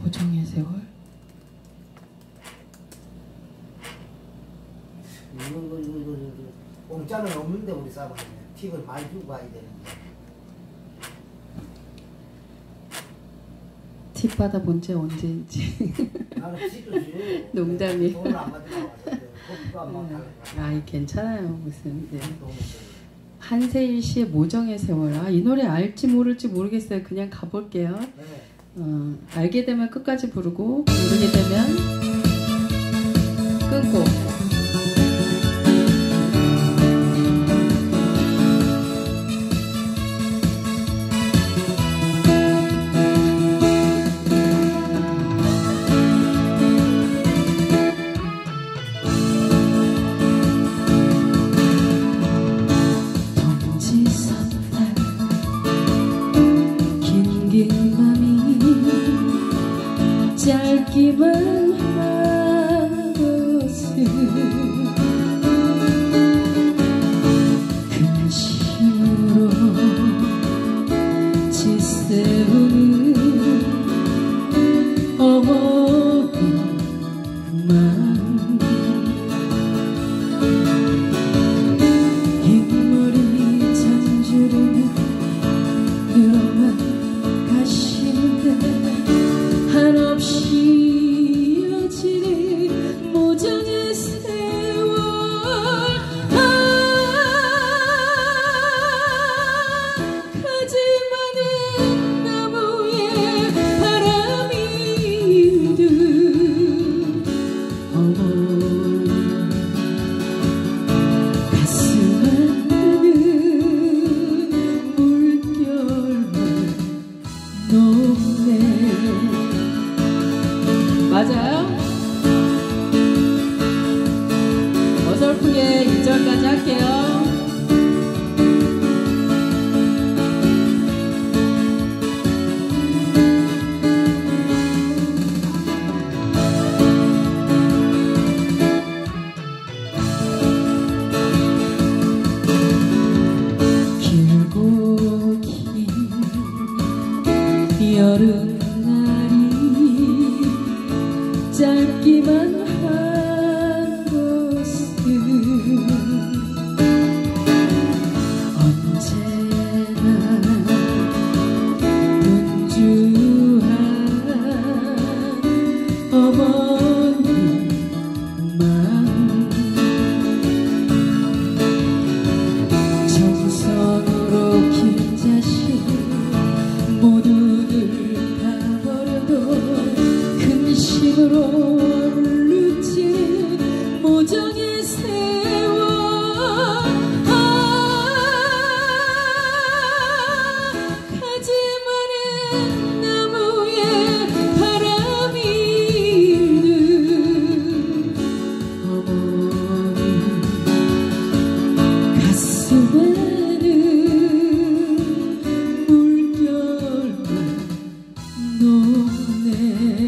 고정의 세월. 이거 공짜는 없는데 우리 사방에 팁을 많이 주고 가야 되는데. 팁 받아본 지 언제인지. 나는 팁을 줘. 농담이에요. 돈을 안 받으라고 하는데 아이 괜찮아요. 무슨 네. 한세일 씨의 모정의 세월. 아, 이 노래 알지 모를지 모르겠어요. 그냥 가볼게요. 네. 알게 되면 끝까지 부르고 모르게 되면 끊고. 짧기만 한 것은 근심으로 지새우는 어머니 마음 흰머리 잔주르는 그로만 가시는데 한없이 이어지는 모정의 세월 가지마는 나무에 바람이 일듯 어머니 가슴 안에는 물결만 녹네. 맞아요? 어설프게 2절까지 할게요. 길고 긴 여름 짧기만 한 것은 언제나 분주한 어머니 마음 정성으로 긴 자식 모두들 가버려도 근심으로 얼룩진 모정의 세월 가지마는 나무에 바람이 일듯 어머니 가슴에는 물결만 녹네.